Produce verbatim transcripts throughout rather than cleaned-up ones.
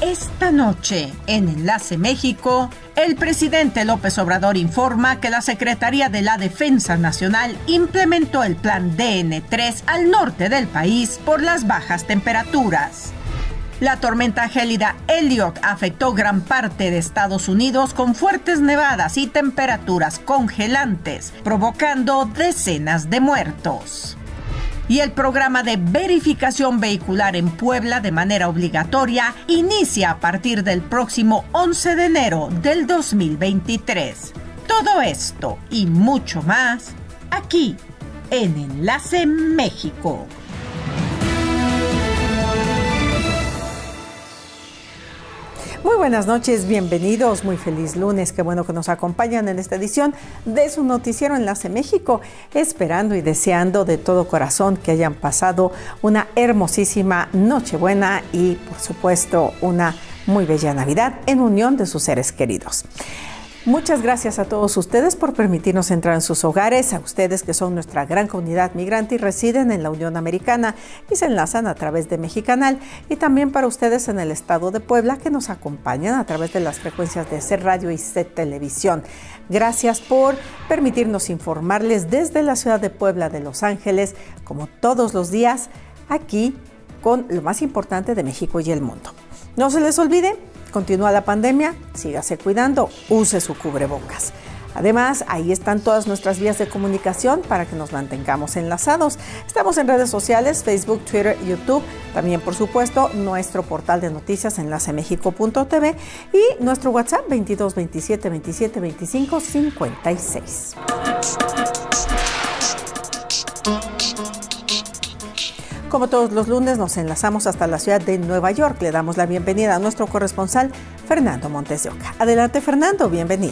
Esta noche, en Enlace México, el presidente López Obrador informa que la Secretaría de la Defensa Nacional implementó el plan D N tres al norte del país por las bajas temperaturas. La tormenta gélida Elliott afectó gran parte de Estados Unidos con fuertes nevadas y temperaturas congelantes, provocando decenas de muertos. Y el programa de verificación vehicular en Puebla de manera obligatoria inicia a partir del próximo once de enero del dos mil veintitrés. Todo esto y mucho más aquí en Enlace México. Muy buenas noches, bienvenidos, muy feliz lunes, qué bueno que nos acompañan en esta edición de su noticiero Enlace México, esperando y deseando de todo corazón que hayan pasado una hermosísima Nochebuena y por supuesto una muy bella Navidad en unión de sus seres queridos. Muchas gracias a todos ustedes por permitirnos entrar en sus hogares, a ustedes que son nuestra gran comunidad migrante y residen en la Unión Americana y se enlazan a través de Mexicanal, y también para ustedes en el estado de Puebla que nos acompañan a través de las frecuencias de C Radio y C Televisión. Gracias por permitirnos informarles desde la ciudad de Puebla de Los Ángeles, como todos los días, aquí con lo más importante de México y el mundo. No se les olvide, continúa la pandemia, sígase cuidando, use su cubrebocas. Además, ahí están todas nuestras vías de comunicación para que nos mantengamos enlazados. Estamos en redes sociales, Facebook, Twitter, YouTube. También, por supuesto, nuestro portal de noticias enlace mexico punto t v y nuestro WhatsApp veintidós veintisiete veintisiete veinticinco cincuenta y seis. Como todos los lunes, nos enlazamos hasta la ciudad de Nueva York. Le damos la bienvenida a nuestro corresponsal, Fernando Montes de Oca. Adelante, Fernando, bienvenido.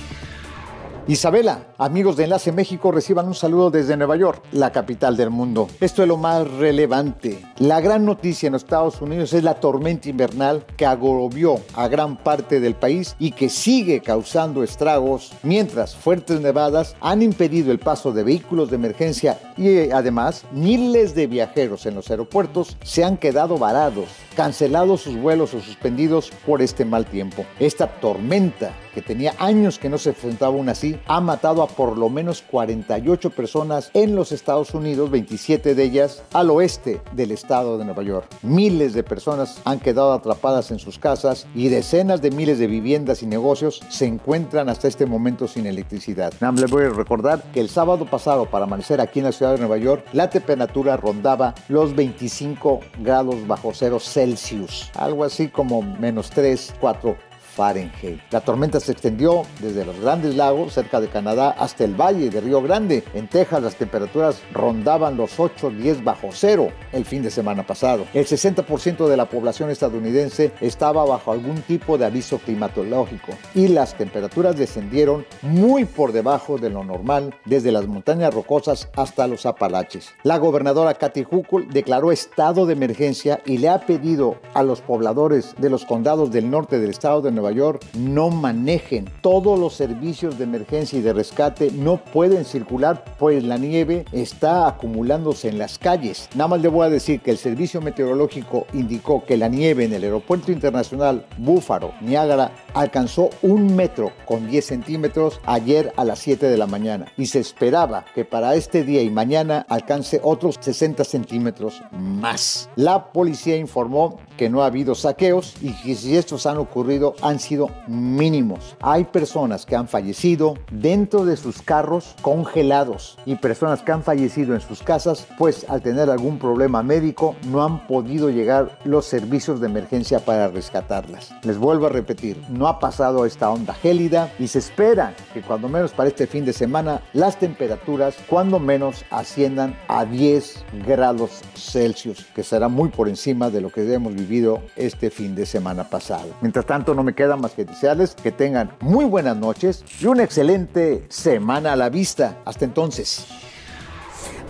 Isabela, amigos de Enlace México, reciban un saludo desde Nueva York, la capital del mundo. Esto es lo más relevante. La gran noticia en los Estados Unidos es la tormenta invernal que agobió a gran parte del país y que sigue causando estragos, mientras fuertes nevadas han impedido el paso de vehículos de emergencia y además miles de viajeros en los aeropuertos se han quedado varados, cancelados sus vuelos o suspendidos por este mal tiempo. Esta tormenta, que tenía años que no se enfrentaba una así, ha matado a por lo menos cuarenta y ocho personas en los Estados Unidos, veintisiete de ellas al oeste del estado de Nueva York. Miles de personas han quedado atrapadas en sus casas y decenas de miles de viviendas y negocios se encuentran hasta este momento sin electricidad. Nada más les voy a recordar que el sábado pasado, para amanecer aquí en la ciudad de Nueva York, la temperatura rondaba los veinticinco grados bajo cero Celsius, algo así como menos tres, cuatro Fahrenheit. La tormenta se extendió desde los Grandes Lagos, cerca de Canadá, hasta el Valle de Río Grande. En Texas las temperaturas rondaban los ocho, diez bajo cero el fin de semana pasado. El sesenta por ciento de la población estadounidense estaba bajo algún tipo de aviso climatológico y las temperaturas descendieron muy por debajo de lo normal desde las montañas rocosas hasta los Apalaches. La gobernadora Kathy Hochul declaró estado de emergencia y le ha pedido a los pobladores de los condados del norte del estado de Nueva Nueva York no manejen. Todos los servicios de emergencia y de rescate no pueden circular, pues la nieve está acumulándose en las calles. Nada más le voy a decir que el servicio meteorológico indicó que la nieve en el aeropuerto internacional Búfalo, Niágara, alcanzó un metro con diez centímetros ayer a las siete de la mañana y se esperaba que para este día y mañana alcance otros sesenta centímetros más. La policía informó que no ha habido saqueos y que si estos han ocurrido han sido mínimos. Hay personas que han fallecido dentro de sus carros congelados y personas que han fallecido en sus casas, pues al tener algún problema médico no han podido llegar los servicios de emergencia para rescatarlas. Les vuelvo a repetir, no ha pasado esta onda gélida y se espera que cuando menos para este fin de semana las temperaturas cuando menos asciendan a diez grados Celsius, que será muy por encima de lo que hemos vivido este fin de semana pasado. Mientras tanto, no me queda más que desearles que tengan muy buenas noches y una excelente semana a la vista. Hasta entonces.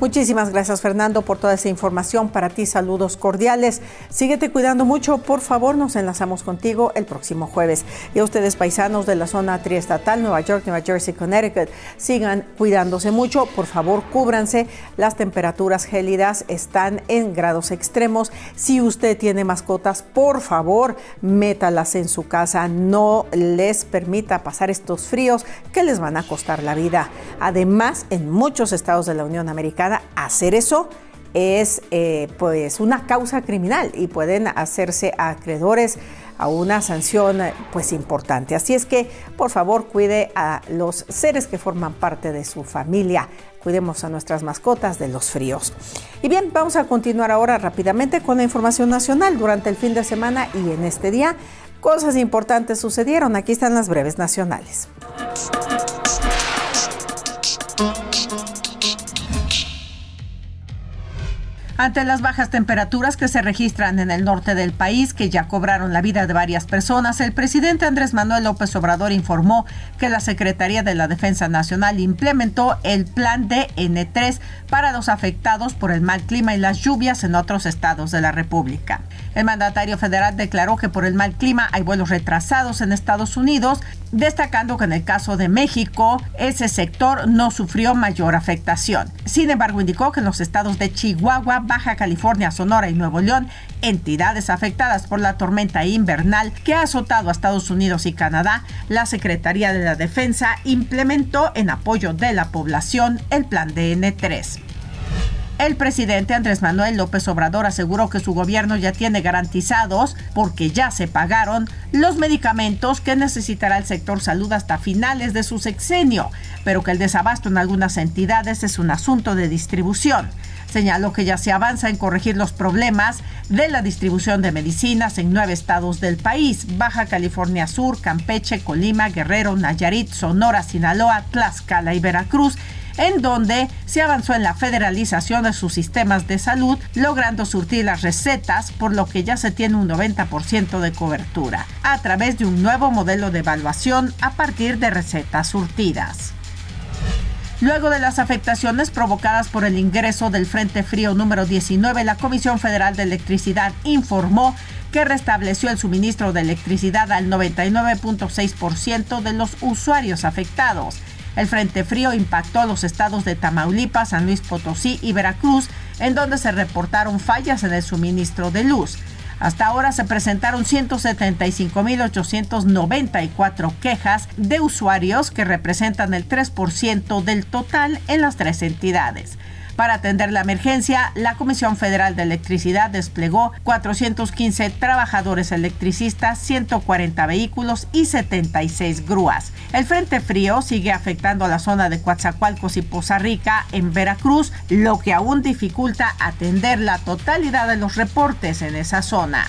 Muchísimas gracias, Fernando, por toda esa información. Para ti, saludos cordiales. Síguete cuidando mucho, por favor. Nos enlazamos contigo el próximo jueves. Y a ustedes, paisanos de la zona triestatal, Nueva York, Nueva Jersey, Connecticut, sigan cuidándose mucho. Por favor, cúbranse. Las temperaturas gélidas están en grados extremos. Si usted tiene mascotas, por favor, métalas en su casa. No les permita pasar estos fríos que les van a costar la vida. Además, en muchos estados de la Unión Americana, hacer eso es eh, pues una causa criminal y pueden hacerse acreedores a una sanción pues importante. Así es que, por favor, cuide a los seres que forman parte de su familia. Cuidemos a nuestras mascotas de los fríos. Y bien, vamos a continuar ahora rápidamente con la información nacional. Durante el fin de semana y en este día, cosas importantes sucedieron. Aquí están las breves nacionales. Ante las bajas temperaturas que se registran en el norte del país, que ya cobraron la vida de varias personas, el presidente Andrés Manuel López Obrador informó que la Secretaría de la Defensa Nacional implementó el plan D N tres para los afectados por el mal clima y las lluvias en otros estados de la República. El mandatario federal declaró que por el mal clima hay vuelos retrasados en Estados Unidos, destacando que en el caso de México, ese sector no sufrió mayor afectación. Sin embargo, indicó que en los estados de Chihuahua, Baja California, Sonora y Nuevo León, entidades afectadas por la tormenta invernal que ha azotado a Estados Unidos y Canadá, la Secretaría de la Defensa implementó en apoyo de la población el plan D N tres. El presidente Andrés Manuel López Obrador aseguró que su gobierno ya tiene garantizados, porque ya se pagaron, los medicamentos que necesitará el sector salud hasta finales de su sexenio, pero que el desabasto en algunas entidades es un asunto de distribución. Señaló que ya se avanza en corregir los problemas de la distribución de medicinas en nueve estados del país: Baja California Sur, Campeche, Colima, Guerrero, Nayarit, Sonora, Sinaloa, Tlaxcala y Veracruz, en donde se avanzó en la federalización de sus sistemas de salud, logrando surtir las recetas, por lo que ya se tiene un noventa por ciento de cobertura, a través de un nuevo modelo de evaluación a partir de recetas surtidas. Luego de las afectaciones provocadas por el ingreso del Frente Frío número diecinueve, la Comisión Federal de Electricidad informó que restableció el suministro de electricidad al noventa y nueve punto seis por ciento de los usuarios afectados. El Frente Frío impactó los estados de Tamaulipas, San Luis Potosí y Veracruz, en donde se reportaron fallas en el suministro de luz. Hasta ahora se presentaron ciento setenta y cinco mil ochocientas noventa y cuatro quejas de usuarios, que representan el tres por ciento del total en las tres entidades. Para atender la emergencia, la Comisión Federal de Electricidad desplegó cuatrocientos quince trabajadores electricistas, ciento cuarenta vehículos y setenta y seis grúas. El Frente Frío sigue afectando a la zona de Coatzacoalcos y Poza Rica en Veracruz, lo que aún dificulta atender la totalidad de los reportes en esa zona.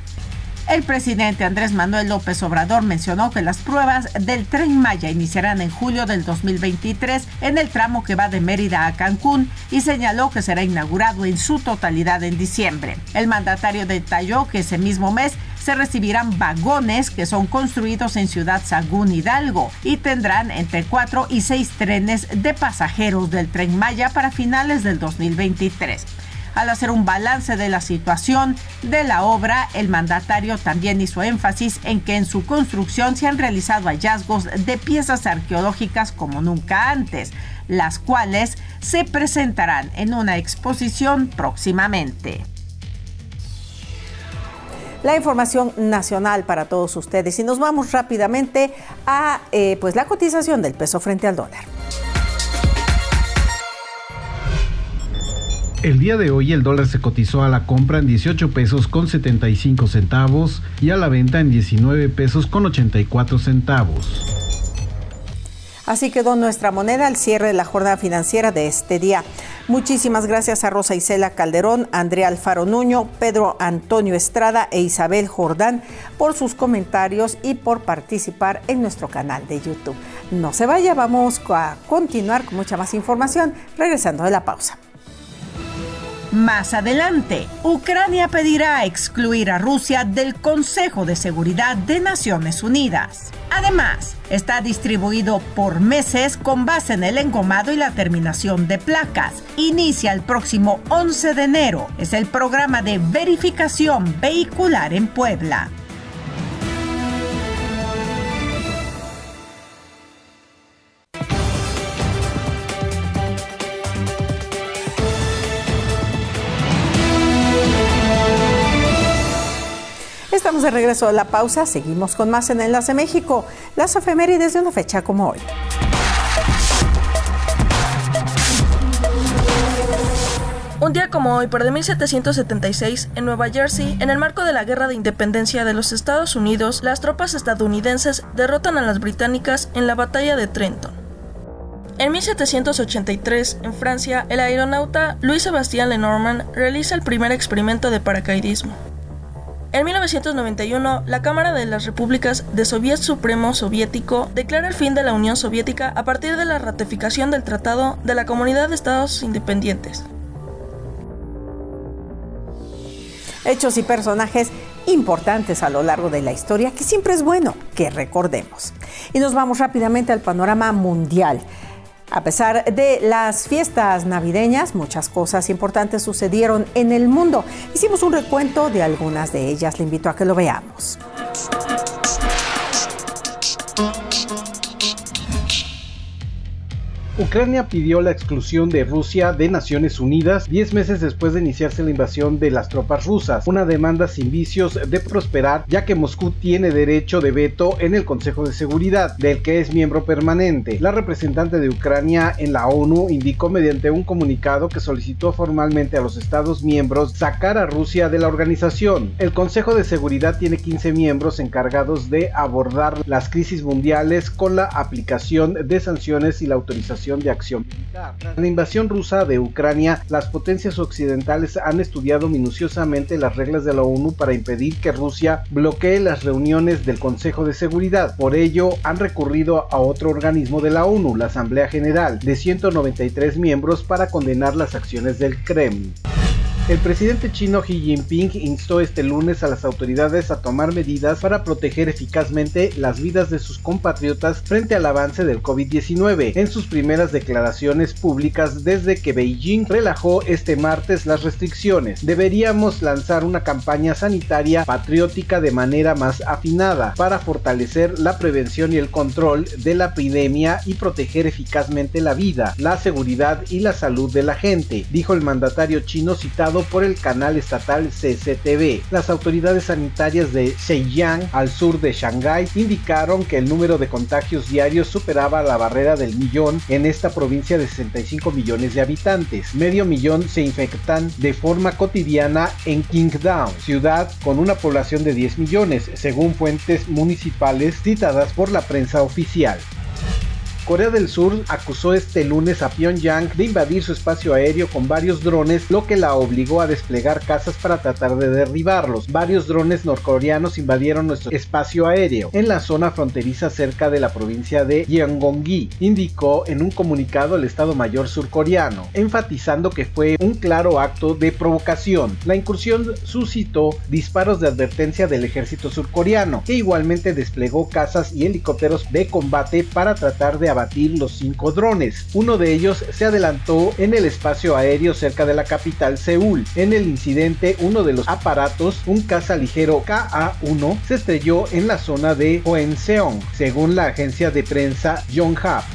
El presidente Andrés Manuel López Obrador mencionó que las pruebas del Tren Maya iniciarán en julio del dos mil veintitrés en el tramo que va de Mérida a Cancún, y señaló que será inaugurado en su totalidad en diciembre. El mandatario detalló que ese mismo mes se recibirán vagones que son construidos en Ciudad Sagún, Hidalgo, y tendrán entre cuatro y seis trenes de pasajeros del Tren Maya para finales del dos mil veintitrés. Al hacer un balance de la situación de la obra, el mandatario también hizo énfasis en que en su construcción se han realizado hallazgos de piezas arqueológicas como nunca antes, las cuales se presentarán en una exposición próximamente. La información nacional para todos ustedes, y nos vamos rápidamente a eh, pues la cotización del peso frente al dólar. El día de hoy el dólar se cotizó a la compra en dieciocho pesos con setenta y cinco centavos y a la venta en diecinueve pesos con ochenta y cuatro centavos. Así quedó nuestra moneda al cierre de la jornada financiera de este día. Muchísimas gracias a Rosa Isela Calderón, Andrea Alfaro Nuño, Pedro Antonio Estrada e Isabel Jordán por sus comentarios y por participar en nuestro canal de YouTube. No se vaya, vamos a continuar con mucha más información regresando de la pausa. Más adelante, Ucrania pedirá excluir a Rusia del Consejo de Seguridad de Naciones Unidas. Además, está distribuido por meses con base en el engomado y la terminación de placas. Inicia el próximo once de enero. Es el programa de verificación vehicular en Puebla. Estamos de regreso de la pausa, seguimos con más en Enlace México, las efemérides de una fecha como hoy. Un día como hoy, pero de mil setecientos setenta y seis, en Nueva Jersey, en el marco de la Guerra de Independencia de los Estados Unidos, las tropas estadounidenses derrotan a las británicas en la Batalla de Trenton. En mil setecientos ochenta y tres, en Francia, el aeronauta Louis-Sébastien Lenormand realiza el primer experimento de paracaidismo. En mil novecientos noventa y uno, la Cámara de las Repúblicas de Soviet Supremo Soviético declara el fin de la Unión Soviética a partir de la ratificación del Tratado de la Comunidad de Estados Independientes. Hechos y personajes importantes a lo largo de la historia que siempre es bueno que recordemos. Y nos vamos rápidamente al panorama mundial. A pesar de las fiestas navideñas, muchas cosas importantes sucedieron en el mundo. Hicimos un recuento de algunas de ellas. Le invito a que lo veamos. Ucrania pidió la exclusión de Rusia de Naciones Unidas diez meses después de iniciarse la invasión de las tropas rusas, una demanda sin vicios de prosperar, ya que Moscú tiene derecho de veto en el Consejo de Seguridad, del que es miembro permanente. La representante de Ucrania en la ONU indicó mediante un comunicado que solicitó formalmente a los Estados miembros sacar a Rusia de la organización. El Consejo de Seguridad tiene quince miembros encargados de abordar las crisis mundiales con la aplicación de sanciones y la autorización de acción militar. Tras la invasión rusa de Ucrania, las potencias occidentales han estudiado minuciosamente las reglas de la ONU para impedir que Rusia bloquee las reuniones del Consejo de Seguridad. Por ello, han recurrido a otro organismo de la ONU, la Asamblea General, de ciento noventa y tres miembros, para condenar las acciones del Kremlin. El presidente chino Xi Jinping instó este lunes a las autoridades a tomar medidas para proteger eficazmente las vidas de sus compatriotas frente al avance del COVID diecinueve, en sus primeras declaraciones públicas desde que Beijing relajó este martes las restricciones. Deberíamos lanzar una campaña sanitaria patriótica de manera más afinada para fortalecer la prevención y el control de la epidemia y proteger eficazmente la vida, la seguridad y la salud de la gente, dijo el mandatario chino citado por el canal estatal C C T V. Las autoridades sanitarias de Zhejiang, al sur de Shanghái, indicaron que el número de contagios diarios superaba la barrera del millón en esta provincia de sesenta y cinco millones de habitantes. Medio millón se infectan de forma cotidiana en Qingdao, ciudad con una población de diez millones, según fuentes municipales citadas por la prensa oficial. Corea del Sur acusó este lunes a Pyongyang de invadir su espacio aéreo con varios drones, lo que la obligó a desplegar cazas para tratar de derribarlos. Varios drones norcoreanos invadieron nuestro espacio aéreo en la zona fronteriza cerca de la provincia de Gyeonggi, indicó en un comunicado el Estado Mayor surcoreano, enfatizando que fue un claro acto de provocación. La incursión suscitó disparos de advertencia del ejército surcoreano, que igualmente desplegó cazas y helicópteros de combate para tratar de abatir los cinco drones. Uno de ellos se adelantó en el espacio aéreo cerca de la capital Seúl. En el incidente, uno de los aparatos, un caza ligero K A uno, se estrelló en la zona de Hwangseong, según la agencia de prensa Yonhap.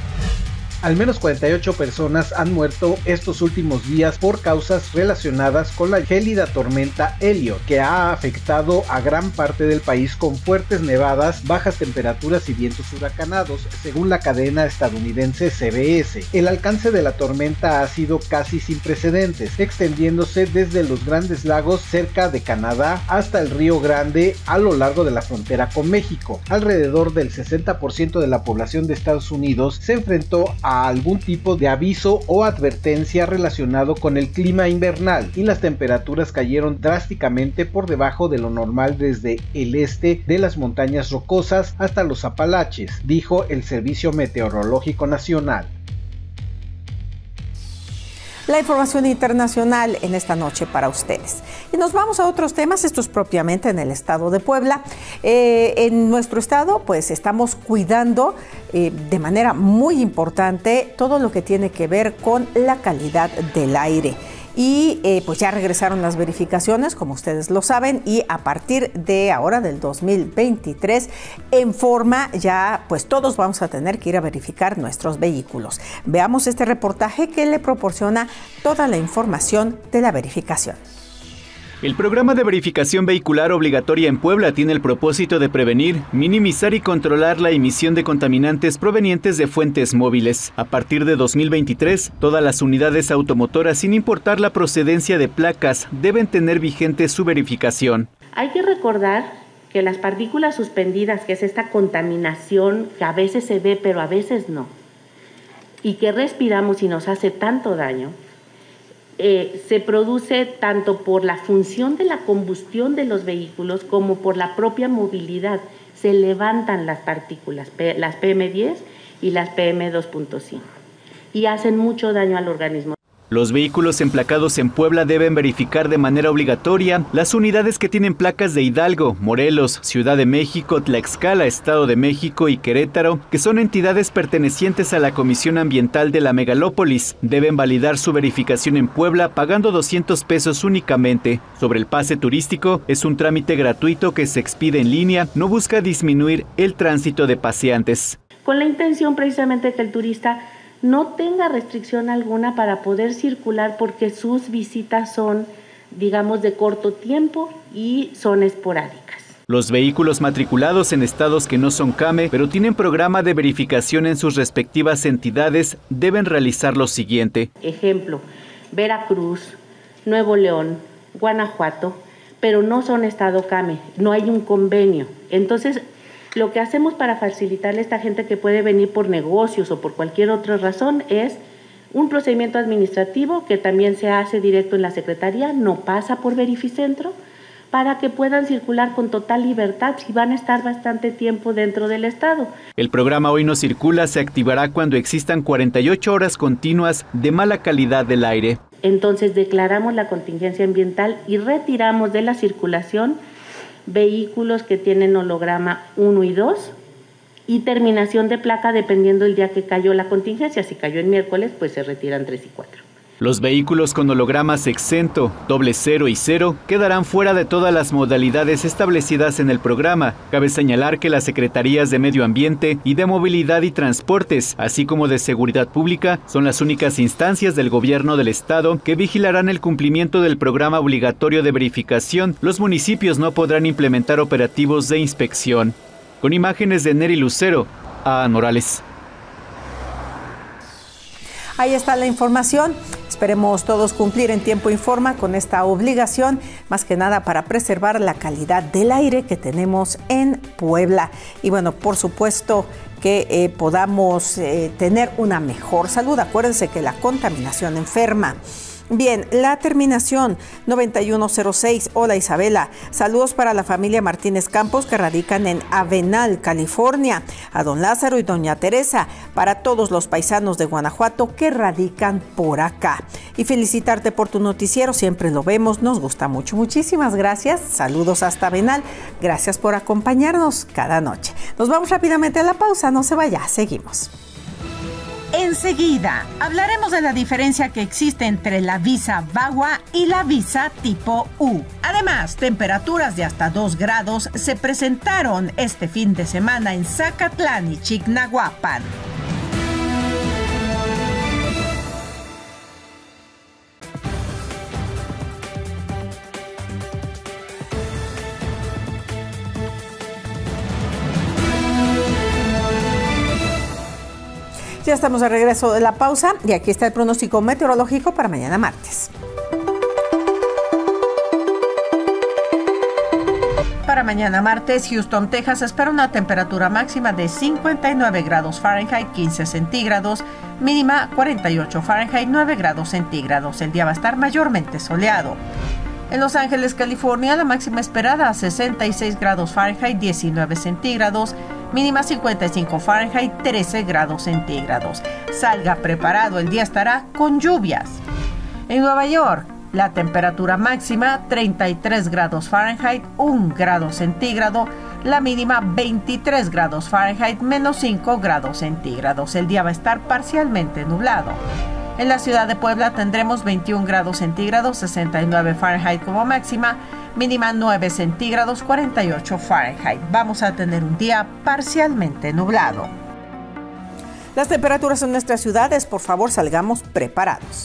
Al menos cuarenta y ocho personas han muerto estos últimos días por causas relacionadas con la gélida tormenta Elliot, que ha afectado a gran parte del país con fuertes nevadas, bajas temperaturas y vientos huracanados, según la cadena estadounidense C B S. El alcance de la tormenta ha sido casi sin precedentes, extendiéndose desde los Grandes Lagos cerca de Canadá hasta el Río Grande a lo largo de la frontera con México. Alrededor del sesenta por ciento de la población de Estados Unidos se enfrentó a a algún tipo de aviso o advertencia relacionado con el clima invernal, y las temperaturas cayeron drásticamente por debajo de lo normal desde el este de las montañas rocosas hasta los Apalaches, dijo el Servicio Meteorológico Nacional. la información internacional en esta noche para ustedes. Y nos vamos a otros temas, estos propiamente en el estado de Puebla. Eh, en nuestro estado, pues estamos cuidando eh, de manera muy importante todo lo que tiene que ver con la calidad del aire. Y eh, pues ya regresaron las verificaciones, como ustedes lo saben, y a partir de ahora, del dos mil veintitrés, en forma ya, pues todos vamos a tener que ir a verificar nuestros vehículos. Veamos este reportaje que le proporciona toda la información de la verificación. El programa de verificación vehicular obligatoria en Puebla tiene el propósito de prevenir, minimizar y controlar la emisión de contaminantes provenientes de fuentes móviles. A partir de dos mil veintitrés, todas las unidades automotoras, sin importar la procedencia de placas, deben tener vigente su verificación. Hay que recordar que las partículas suspendidas, que es esta contaminación que a veces se ve pero a veces no, y que respiramos y nos hace tanto daño, Eh, se produce tanto por la función de la combustión de los vehículos como por la propia movilidad. Se levantan las partículas, las P M diez y las P M dos punto cinco, y hacen mucho daño al organismo. Los vehículos emplacados en Puebla deben verificar de manera obligatoria las unidades que tienen placas de Hidalgo, Morelos, Ciudad de México, Tlaxcala, Estado de México y Querétaro, que son entidades pertenecientes a la Comisión Ambiental de la Megalópolis. Deben validar su verificación en Puebla pagando doscientos pesos únicamente. Sobre el pase turístico, es un trámite gratuito que se expide en línea, no busca disminuir el tránsito de paseantes. Con la intención precisamente de que el turista no tenga restricción alguna para poder circular, porque sus visitas son, digamos, de corto tiempo y son esporádicas. Los vehículos matriculados en estados que no son C A M E, pero tienen programa de verificación en sus respectivas entidades, deben realizar lo siguiente. Ejemplo, Veracruz, Nuevo León, Guanajuato, pero no son estado C A M E, no hay un convenio. Entonces, lo que hacemos para facilitarle a esta gente que puede venir por negocios o por cualquier otra razón es un procedimiento administrativo que también se hace directo en la Secretaría, no pasa por Verificentro, para que puedan circular con total libertad si van a estar bastante tiempo dentro del estado. El programa Hoy No Circula se activará cuando existan cuarenta y ocho horas continuas de mala calidad del aire. Entonces declaramos la contingencia ambiental y retiramos de la circulación vehículos que tienen holograma uno y dos y terminación de placa dependiendo del día que cayó la contingencia. Si cayó el miércoles, pues se retiran tres y cuatro. Los vehículos con hologramas exento, doble cero y cero quedarán fuera de todas las modalidades establecidas en el programa. Cabe señalar que las Secretarías de Medio Ambiente y de Movilidad y Transportes, así como de Seguridad Pública, son las únicas instancias del gobierno del estado que vigilarán el cumplimiento del programa obligatorio de verificación. Los municipios no podrán implementar operativos de inspección. Con imágenes de Neri Lucero, A. Morales. Ahí está la información. Esperemos todos cumplir en tiempo y forma con esta obligación, más que nada para preservar la calidad del aire que tenemos en Puebla. Y bueno, por supuesto que eh, podamos eh, tener una mejor salud. Acuérdense que la contaminación enferma. Bien, la terminación noventa y uno cero seis. Hola Isabela, saludos para la familia Martínez Campos que radican en Avenal, California, a don Lázaro y doña Teresa, para todos los paisanos de Guanajuato que radican por acá. Y felicitarte por tu noticiero, siempre lo vemos, nos gusta mucho. Muchísimas gracias, saludos hasta Avenal, gracias por acompañarnos cada noche. Nos vamos rápidamente a la pausa, no se vaya, seguimos. Enseguida hablaremos de la diferencia que existe entre la visa V A W A y la visa tipo U. Además, temperaturas de hasta dos grados se presentaron este fin de semana en Zacatlán y Chignahuapan. Ya estamos de regreso de la pausa y aquí está el pronóstico meteorológico para mañana martes. Para mañana martes, Houston, Texas, espera una temperatura máxima de cincuenta y nueve grados Fahrenheit, quince centígrados, mínima cuarenta y ocho Fahrenheit, nueve grados centígrados. El día va a estar mayormente soleado. En Los Ángeles, California, la máxima esperada sesenta y seis grados Fahrenheit, diecinueve centígrados, mínima cincuenta y cinco Fahrenheit, trece grados centígrados. Salga preparado, el día estará con lluvias. En Nueva York, la temperatura máxima treinta y tres grados Fahrenheit, un grado centígrado, la mínima veintitrés grados Fahrenheit, menos cinco grados centígrados. El día va a estar parcialmente nublado. En la ciudad de Puebla tendremos veintiún grados centígrados, sesenta y nueve Fahrenheit como máxima, mínima nueve centígrados, cuarenta y ocho Fahrenheit. Vamos a tener un día parcialmente nublado. Las temperaturas en nuestras ciudades, por favor, salgamos preparados.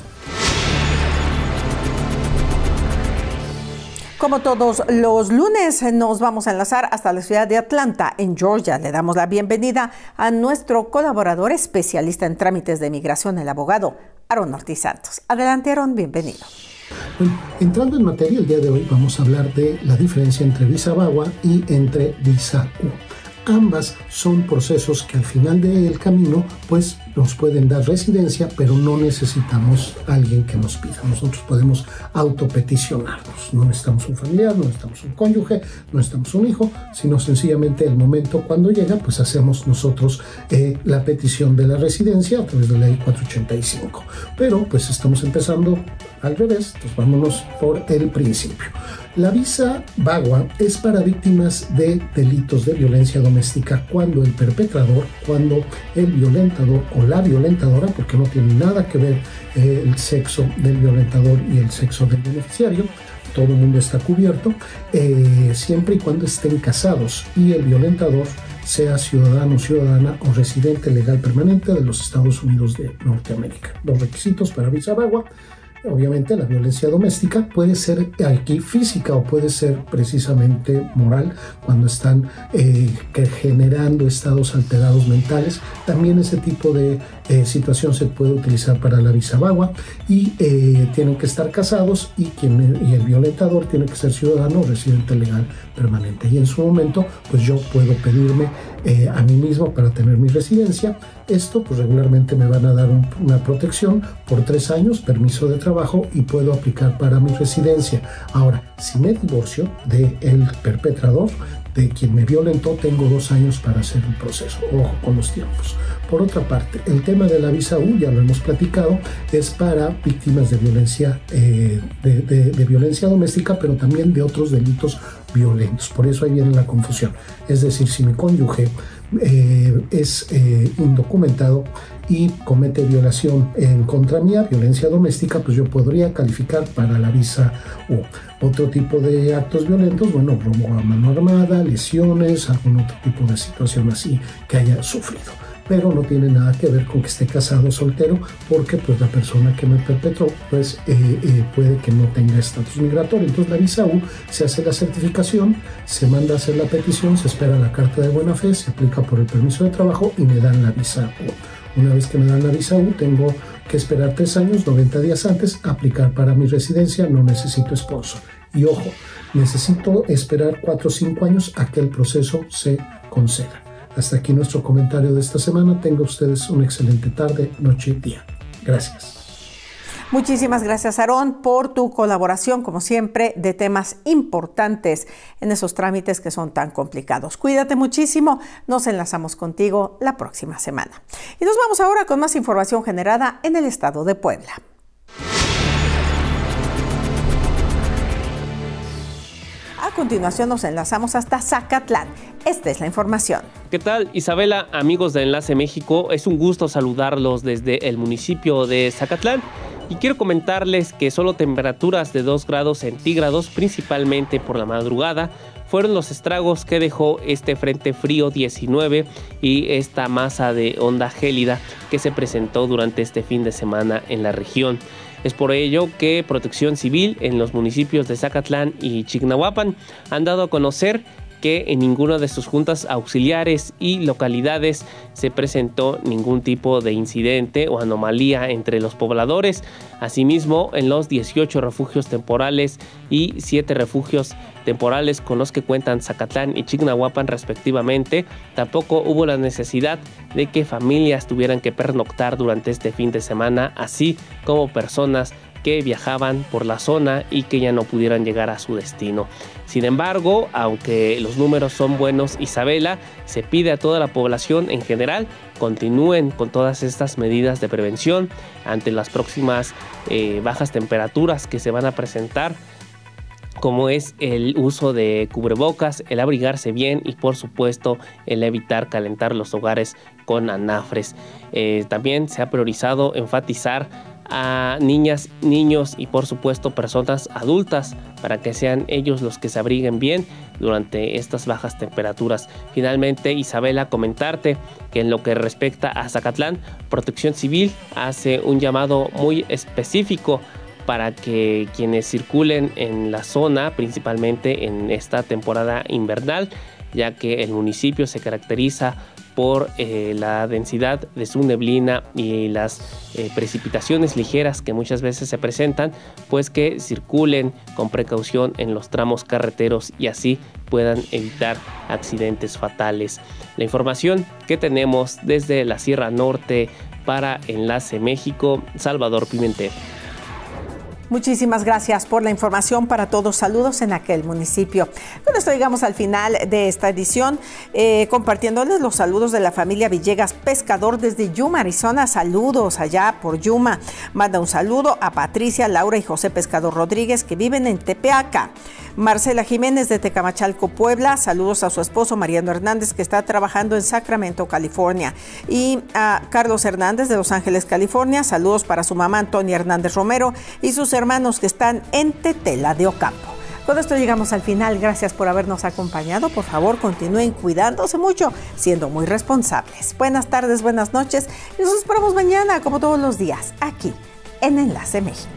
Como todos los lunes, nos vamos a enlazar hasta la ciudad de Atlanta, en Georgia. Le damos la bienvenida a nuestro colaborador especialista en trámites de migración, el abogado Aarón Ortiz Santos. Adelante, Aarón, bienvenido. Bueno, entrando en materia, el día de hoy vamos a hablar de la diferencia entre visa V A W A y entre visa U. Ambas son procesos que al final del camino pues nos pueden dar residencia, pero no necesitamos a alguien que nos pida. Nosotros podemos autopeticionarnos. No necesitamos un familiar, no necesitamos un cónyuge, no necesitamos un hijo, sino sencillamente el momento cuando llega, pues hacemos nosotros eh, la petición de la residencia a través de la ley cuatrocientos ochenta y cinco. Pero pues estamos empezando al revés, entonces vámonos por el principio. La visa V A W A es para víctimas de delitos de violencia doméstica cuando el perpetrador, cuando el violentador o la violentadora, porque no tiene nada que ver eh, el sexo del violentador y el sexo del beneficiario, todo el mundo está cubierto, eh, siempre y cuando estén casados y el violentador sea ciudadano, ciudadana o residente legal permanente de los Estados Unidos de Norteamérica. Los requisitos para visa V A W A: obviamente la violencia doméstica puede ser aquí física o puede ser precisamente moral cuando están eh, generando estados alterados mentales. También ese tipo de eh, situación se puede utilizar para la visa V A W A y eh, tienen que estar casados y, quien, y el violentador tiene que ser ciudadano o residente legal permanente. Y en su momento pues yo puedo pedirme eh, a mí mismo para tener mi residencia. Esto pues regularmente me van a dar un, una protección por tres años, permiso de trabajo, y puedo aplicar para mi residencia. Ahora, si me divorcio del perpetrador, de quien me violentó, tengo dos años para hacer el proceso. Ojo con los tiempos. Por otra parte, el tema de la visa U, ya lo hemos platicado, es para víctimas de violencia, eh, de, de, de violencia doméstica, pero también de otros delitos violentos. Por eso ahí viene la confusión. Es decir, si mi cónyuge eh, es eh, indocumentado y comete violación en contra mía, violencia doméstica, pues yo podría calificar para la visa U. Otro tipo de actos violentos, bueno, robo a mano armada, lesiones, algún otro tipo de situación así que haya sufrido. Pero no tiene nada que ver con que esté casado o soltero, porque pues la persona que me perpetró pues eh, eh, puede que no tenga estatus migratorio. Entonces la visa U, se hace la certificación, se manda a hacer la petición, se espera la carta de buena fe, se aplica por el permiso de trabajo y me dan la visa U. Una vez que me dan la visa U, tengo que esperar tres años, noventa días antes, aplicar para mi residencia. No necesito sponsor. Y ojo, necesito esperar cuatro o cinco años a que el proceso se conceda. Hasta aquí nuestro comentario de esta semana. Tengan ustedes una excelente tarde, noche y día. Gracias. Muchísimas gracias, Aarón, por tu colaboración, como siempre, de temas importantes en esos trámites que son tan complicados. Cuídate muchísimo. Nos enlazamos contigo la próxima semana. Y nos vamos ahora con más información generada en el estado de Puebla. A continuación nos enlazamos hasta Zacatlán. Esta es la información. ¿Qué tal, Isabela? Amigos de Enlace México, es un gusto saludarlos desde el municipio de Zacatlán. Y quiero comentarles que solo temperaturas de dos grados centígrados, principalmente por la madrugada, fueron los estragos que dejó este Frente Frío diecinueve y esta masa de onda gélida que se presentó durante este fin de semana en la región. Es por ello que Protección Civil en los municipios de Zacatlán y Chignahuapan han dado a conocer que en ninguna de sus juntas auxiliares y localidades se presentó ningún tipo de incidente o anomalía entre los pobladores. Asimismo, en los dieciocho refugios temporales y siete refugios temporales con los que cuentan Zacatlán y Chignahuapan respectivamente, tampoco hubo la necesidad de que familias tuvieran que pernoctar durante este fin de semana, así como personas que viajaban por la zona y que ya no pudieran llegar a su destino. Sin embargo, aunque los números son buenos, Isabela, se pide a toda la población en general continúen con todas estas medidas de prevención ante las próximas eh, bajas temperaturas que se van a presentar, como es el uso de cubrebocas, el abrigarse bien y por supuesto el evitar calentar los hogares con anafres. Eh, también se ha priorizado enfatizar a niñas, niños y por supuesto personas adultas para que sean ellos los que se abriguen bien durante estas bajas temperaturas. Finalmente, Isabela, comentarte que en lo que respecta a Zacatlán, Protección Civil hace un llamado muy específico para que quienes circulen en la zona, principalmente en esta temporada invernal, ya que el municipio se caracteriza por eh, la densidad de su neblina y las eh, precipitaciones ligeras que muchas veces se presentan, pues que circulen con precaución en los tramos carreteros y así puedan evitar accidentes fatales. La información que tenemos desde la Sierra Norte para Enlace México, Salvador Pimentel. Muchísimas gracias por la información para todos. Saludos en aquel municipio. Con esto llegamos al final de esta edición, eh, compartiéndoles los saludos de la familia Villegas Pescador desde Yuma, Arizona. Saludos allá por Yuma. Manda un saludo a Patricia, Laura y José Pescador Rodríguez, que viven en Tepeaca. Marcela Jiménez de Tecamachalco, Puebla. Saludos a su esposo Mariano Hernández, que está trabajando en Sacramento, California. Y a Carlos Hernández de Los Ángeles, California. Saludos para su mamá Antonia Hernández Romero y sus hermanos que están en Tetela de Ocampo. Con esto llegamos al final. Gracias por habernos acompañado. Por favor, continúen cuidándose mucho, siendo muy responsables. Buenas tardes, buenas noches. Y nos esperamos mañana, como todos los días, aquí en Enlace México.